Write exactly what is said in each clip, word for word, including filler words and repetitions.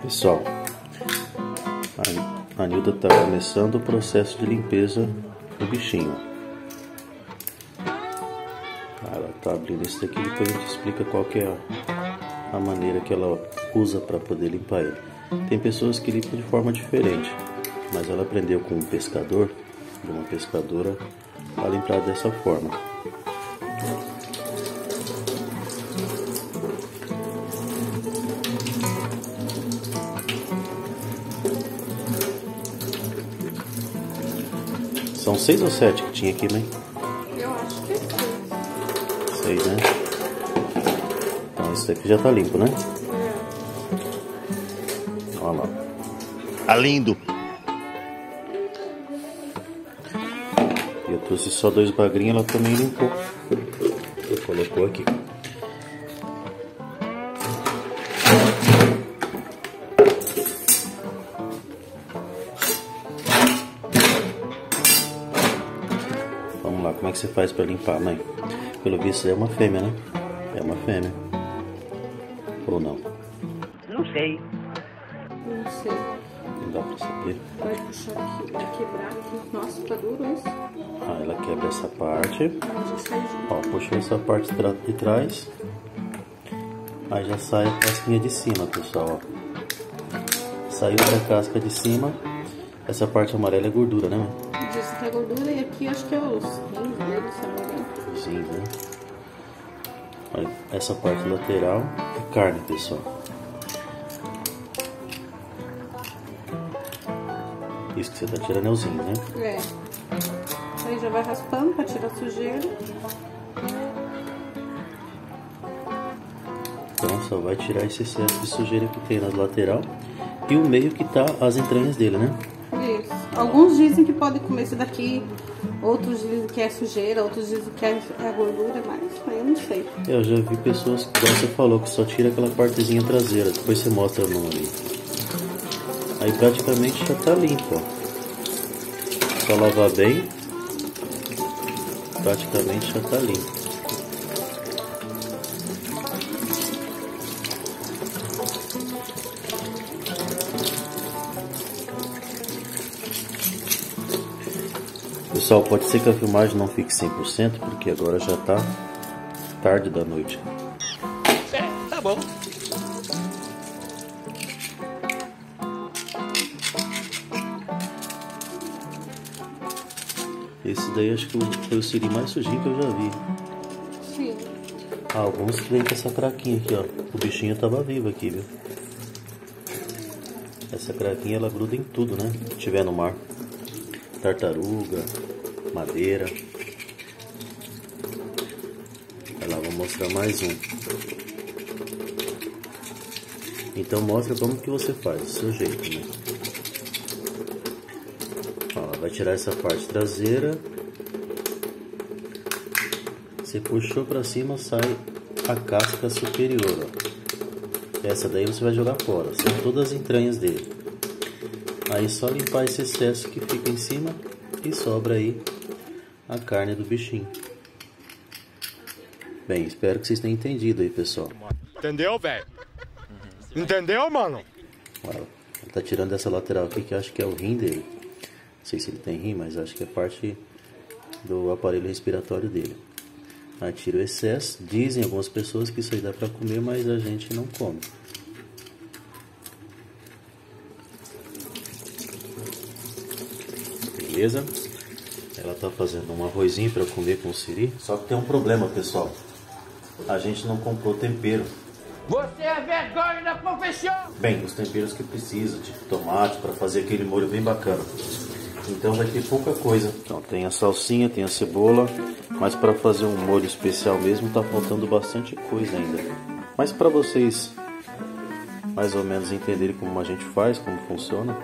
Pessoal, a Nilda está começando o processo de limpeza do bichinho. Ela está abrindo isso daqui, depois a gente explica qual que é a maneira que ela usa para poder limpar ele. Tem pessoas que limpam de forma diferente, mas ela aprendeu com um pescador, de uma pescadora, a limpar dessa forma. São seis ou sete que tinha aqui, mãe? Eu acho que é seis. Seis, né? Então esse daqui já tá limpo, né? É. Olha lá. Tá lindo! Eu trouxe só dois bagrinhos, ela também limpou. Ela colocou aqui. Vamos lá, como é que você faz para limpar, mãe? Pelo visto é uma fêmea, né? É uma fêmea. Ou não? Não sei. Não sei. Não dá pra saber. Vai puxar aqui, vai quebrar aqui. Nossa, tá duro isso. Ah, ela quebra essa parte. Ela já sai junto. Ó, puxou essa parte de trás. Aí já sai a casquinha de cima, pessoal, ó. Saiu da casca de cima. Essa parte amarela é gordura, né, mãe? Diz que é gordura e aqui acho que é os rins dele, se não me engano. Os rins, né? Olha, essa parte lateral é carne, pessoal. Isso que você tá tirando é os rins, né? É. Aí já vai raspando pra tirar a sujeira. Então só vai tirar esse excesso de sujeira que tem na lateral. E o meio que tá as entranhas dele, né? Isso. Alguns dizem que pode comer isso daqui, outros dizem que é sujeira, outros dizem que é gordura, mas eu não sei. Eu já vi pessoas que, igual você falou, que só tira aquela partezinha traseira. Depois você mostra a mão ali. Aí praticamente já tá limpo, ó. Só lavar bem. Praticamente já tá limpo. Pessoal, pode ser que a filmagem não fique cem por cento, porque agora já tá tarde da noite. É, tá bom. Esse daí acho que foi o siri mais sujinho que eu já vi. Sim. Ah, alguns que vem com essa craquinha aqui, ó. O bichinho tava vivo aqui, viu? Essa craquinha ela gruda em tudo, né? Se tiver no mar. Tartaruga, madeira. Olha lá, vou mostrar mais um. Então mostra como que você faz, do seu jeito, né? Ó, vai tirar essa parte traseira. Você puxou pra cima, sai a casca superior, ó. Essa daí você vai jogar fora, são todas as entranhas dele. Aí só limpar esse excesso que fica em cima e sobra aí a carne do bichinho. Bem, espero que vocês tenham entendido aí, pessoal. Entendeu, velho? Entendeu, mano? Olha, ele tá tirando essa lateral aqui que eu acho que é o rim dele. Não sei se ele tem rim, mas acho que é parte do aparelho respiratório dele. Aí tira o excesso. Dizem algumas pessoas que isso aí dá pra comer, mas a gente não come. Beleza? Ela tá fazendo um arrozinho para comer com o siri. Só que tem um problema, pessoal. A gente não comprou tempero. Você é vergonha da profissão! Bem, os temperos que precisa, tipo tomate, para fazer aquele molho bem bacana. Então vai ter pouca coisa. Então tem a salsinha, tem a cebola, mas para fazer um molho especial mesmo tá faltando bastante coisa ainda. Mas para vocês mais ou menos entenderem como a gente faz, como funciona,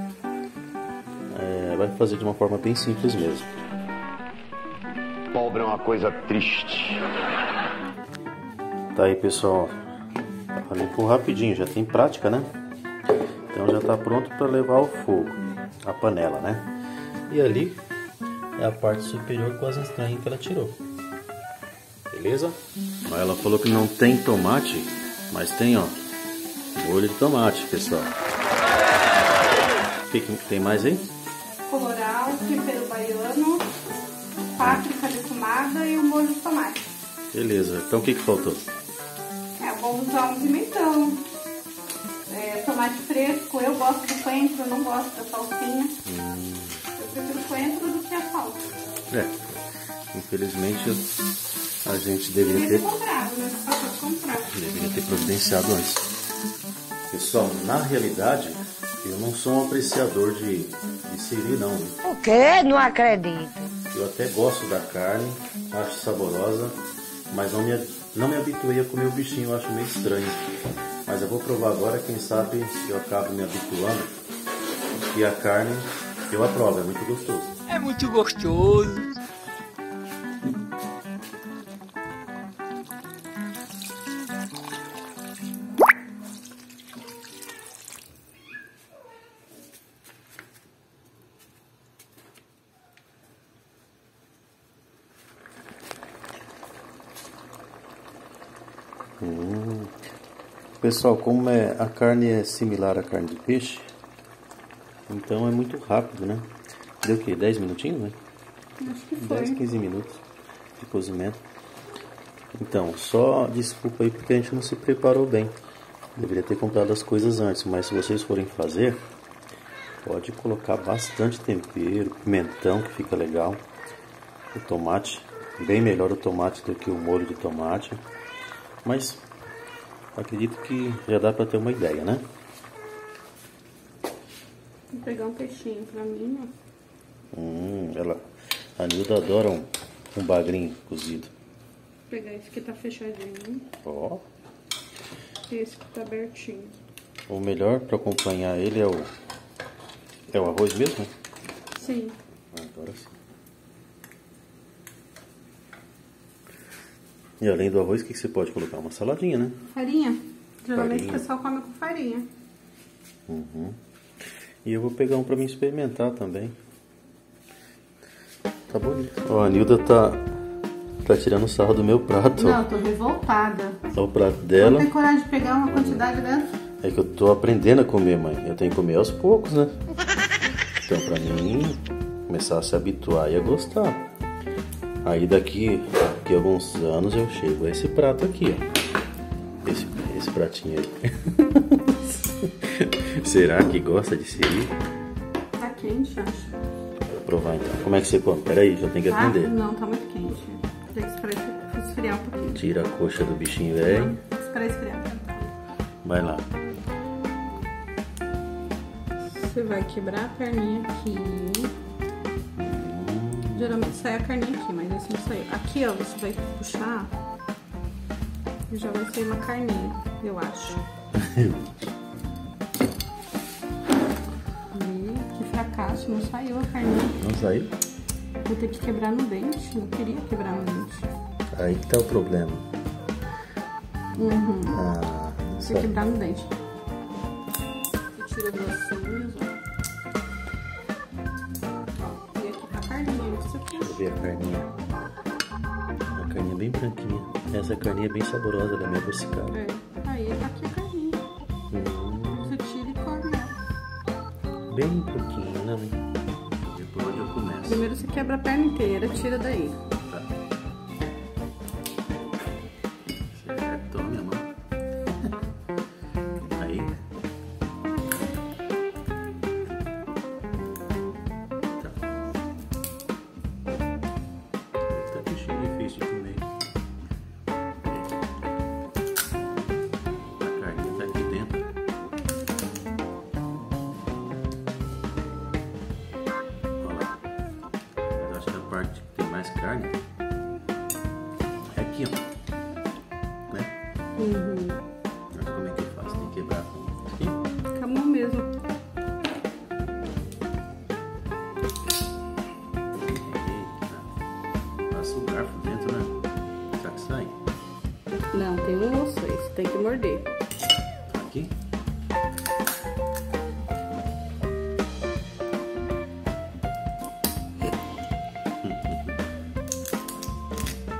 é, vai fazer de uma forma bem simples mesmo. Pobre é uma coisa triste. Tá aí, pessoal. Ela limpou rapidinho, já tem prática, né? Então já tá pronto para levar ao fogo, a panela, né? E ali é a parte superior com as entranhas que ela tirou. Beleza? Ela falou que não tem tomate, mas tem, ó, Molho de tomate, pessoal. O que, que tem mais aí? Colorau, tempero baiano, páprica defumada e o molho de tomate. Beleza, então o que, que faltou? É, vou usar um pimentão, é, tomate fresco. Eu gosto do coentro, eu não gosto da salsinha. Hum. Eu prefiro o coentro do que a salsa. É, infelizmente a gente deveria ter... comprado, né? Só pode comprar. Deveria ter providenciado antes. Pessoal, na realidade, eu não sou um apreciador de, de siri, não. O quê? Não acredito. Eu até gosto da carne, acho saborosa, mas não me, não me habituei a comer o bichinho, eu acho meio estranho. Mas eu vou provar agora, quem sabe eu acabo me habituando. E a carne, eu aprovo, é muito gostoso. É muito gostoso. Hum. Pessoal, como é, a carne é similar à carne de peixe, então é muito rápido, né? Deu o quê? dez minutinhos, né? Acho que foi. dez, quinze minutos de cozimento. Então, só desculpa aí porque a gente não se preparou bem. Deveria ter comprado as coisas antes, mas se vocês forem fazer, pode colocar bastante tempero, pimentão, que fica legal. O tomate, bem melhor o tomate do que o molho de tomate. Mas acredito que já dá para ter uma ideia, né? Vou pegar um peixinho pra mim, ó. Hum, ela, a Nilda adora um, um bagrinho cozido. Vou pegar esse que tá fechadinho. Ó. E esse que tá abertinho. O melhor para acompanhar ele é o é o arroz mesmo? Sim. Agora sim. E além do arroz, o que você pode colocar? Uma saladinha, né? Farinha. Geralmente Farinha. o pessoal come com farinha. Uhum. E eu vou pegar um pra mim experimentar também. Tá bonito. Ó, a Nilda tá, tá tirando sarro do meu prato. Não, eu tô revoltada. Ó, o prato dela. Não tem coragem de pegar uma quantidade dessa? É que eu tô aprendendo a comer, mãe. Eu tenho que comer aos poucos, né? Então, pra mim, começar a se habituar e a gostar. Aí daqui, daqui a alguns anos eu chego a esse prato aqui, ó. Esse, esse pratinho aí. Será que gosta de siri? Tá quente, acho. Vou provar então. Como é que você come? Peraí, já tem que Ah, aprender. não, tá muito quente. Tem que esperar esfriar um pouquinho. Tira a coxa do bichinho velho. Esperar esfriar. Vai lá. Você vai quebrar a perninha aqui. Geralmente sai a carninha aqui, mas esse não saiu. Aqui, ó, você vai puxar e já vai sair uma carninha, eu acho. E que fracasso, não saiu a carninha. Não saiu? Vou ter que quebrar no dente, não queria quebrar no dente. Aí que tá o problema. Uhum. Ah, não Vou saiu. quebrar no dente. Você tira duas unhas, ó. Ó, e aqui tá a carninha, você puxa. Deixa eu ver a carninha. A carninha bem branquinha. Essa carninha é bem saborosa, ela é meio adocicada. É, aí tá aqui a carninha. Hum, Você tira e come ela. bem pouquinho, né, mãe? Depois onde eu começo. Primeiro você quebra a perna inteira, tira daí. Tá. Certo, toma minha mão. Aí. Tá. Tá bichinho difícil de comer. A carninha tá aqui dentro. Olha lá. Mas acho que a parte que tem mais carne é aqui, ó. Né? Uhum. Mas como é que eu faço? Tem que quebrar com aqui? Com a mão mesmo. Eita. Passa o garfo dentro, né? Será que sai? Não, tem um osso aí, você tem que morder. Aqui?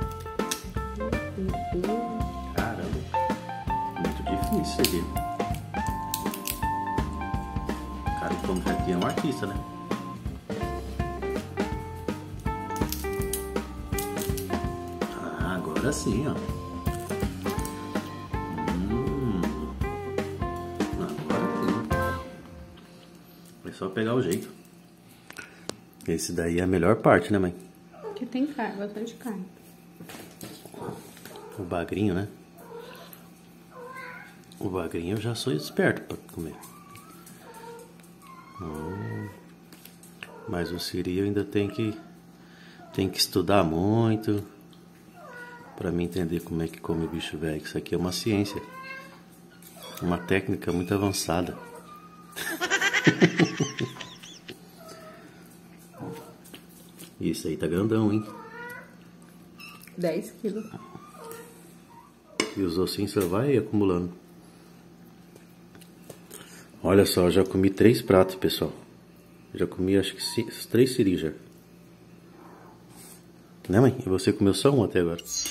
Caramba. Muito difícil isso aqui. como já aqui é um artista, né? Ah, agora sim, ó. Hum, agora sim. É só pegar o jeito. Esse daí é a melhor parte, né, mãe? Que tem carne, bastante carne. O bagrinho, né? O bagrinho eu já sou esperto para comer. Hum, mas o siri eu ainda tenho que, tenho que estudar muito para me entender como é que come bicho velho. Isso aqui é uma ciência. Uma técnica muito avançada. Isso aí tá grandão, hein? dez quilos. E os ossinhos só vai acumulando. Olha só, eu já comi três pratos, pessoal. Já comi acho que três siri já. Né, mãe? E você comeu só um até agora.